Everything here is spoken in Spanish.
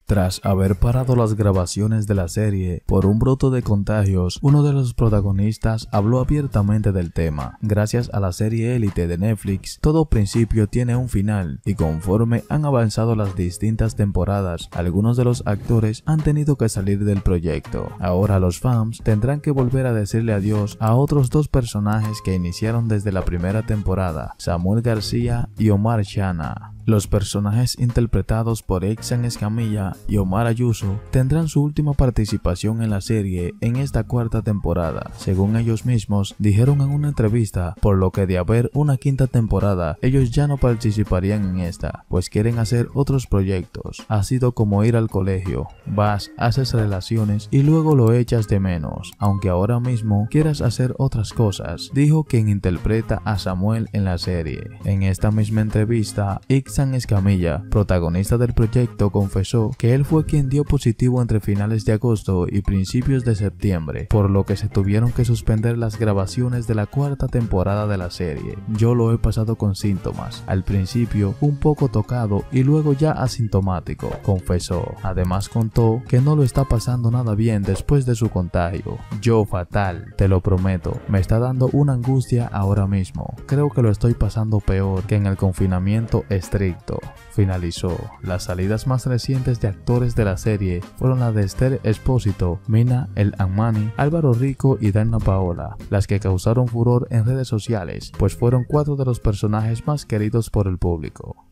Tras haber parado las grabaciones de la serie por un brote de contagios, uno de los protagonistas habló abiertamente del tema. Gracias a la serie Élite de Netflix, todo principio tiene un final, y conforme han avanzado las distintas temporadas, algunos de los actores han tenido que salir del proyecto. Ahora los fans tendrán que volver a decirle adiós a otros dos personajes que iniciaron desde la primera temporada, Samuel García y Omar Shanna. Los personajes interpretados por Exxon Escamilla y Omar Ayuso tendrán su última participación en la serie en esta cuarta temporada. Según ellos mismos dijeron en una entrevista, por lo que de haber una quinta temporada, ellos ya no participarían en esta, pues quieren hacer otros proyectos. Ha sido como ir al colegio, vas, haces relaciones y luego lo echas de menos, aunque ahora mismo quieras hacer otras cosas, dijo quien interpreta a Samuel en la serie. En esta misma entrevista, Exxon Escamilla, protagonista del proyecto, confesó que él fue quien dio positivo entre finales de agosto y principios de septiembre, por lo que se tuvieron que suspender las grabaciones de la cuarta temporada de la serie. Yo lo he pasado con síntomas, al principio un poco tocado y luego ya asintomático, confesó. Además contó que no lo está pasando nada bien después de su contagio. Yo fatal, te lo prometo, me está dando una angustia ahora mismo. Creo que lo estoy pasando peor que en el confinamiento estricto. Finalizó. Las salidas más recientes de actores de la serie fueron las de Esther Expósito, Mina El Amani, Álvaro Rico y Dana Paola, las que causaron furor en redes sociales, pues fueron 4 de los personajes más queridos por el público.